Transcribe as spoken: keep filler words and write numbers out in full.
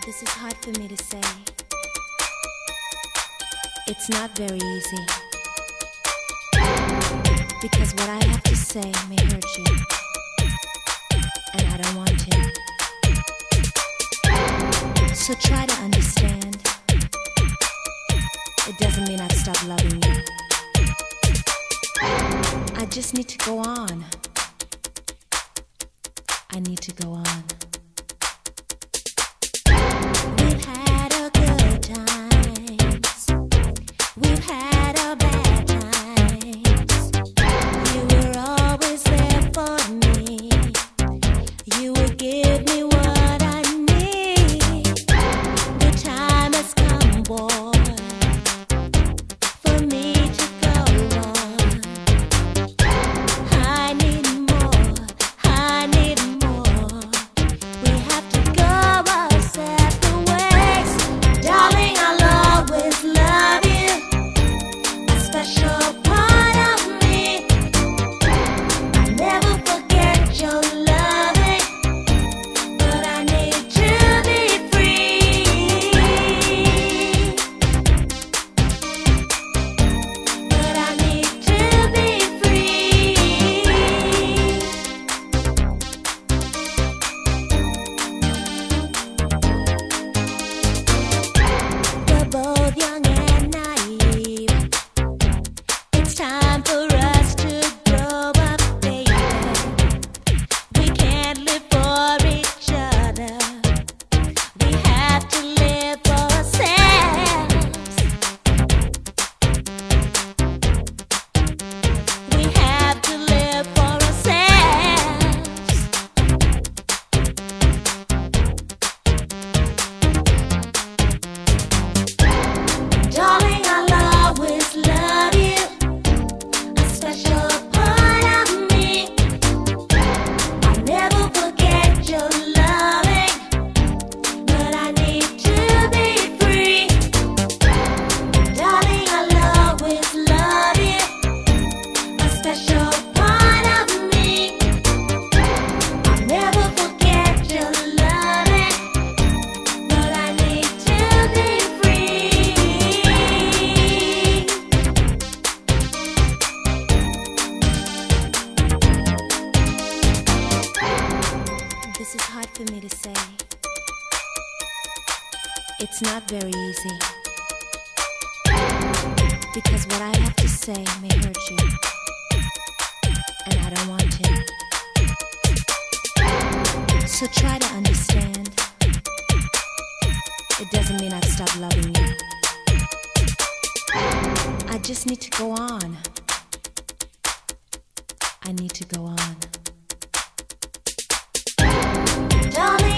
This is hard for me to say. It's not very easy. Because what I have to say may hurt you. And I don't want to. So try to understand. It doesn't mean I've stopped loving you. I just need to go on. I need to go on. We've had a good times. We've had a bad times. You were always there for me. You would give me what I need. The time has come, boy, for me to go on. I need more. I need more. We have to go our separate ways. Darling, I'll always love you. A special part of me. I'll never forget your loving. But I need to be free. But I need to be free. We're both young and naive. It's time for us to grow up, baby. We can't live for each other. We have to live for ourselves. We have to live for ourselves. Darling, I'll always love you. A special part of me. I'll never forget your loving. But I need to be free. Darling, I'll always love you. A special part of me. I'll never forget your loving. But I need to be free. This is hard for me to say. It's not very easy. Because what I have to say may hurt you. And I don't want to. So try to understand. It doesn't mean I've stopped loving you. I just need to go on. I need to go on. Darling,